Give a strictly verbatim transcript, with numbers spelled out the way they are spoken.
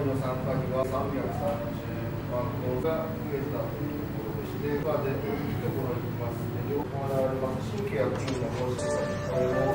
の参加費はさんびゃくさんじゅうまんほどが増えたというところでして、まあ、でいいところに行きますね。行われます新規役員の方針が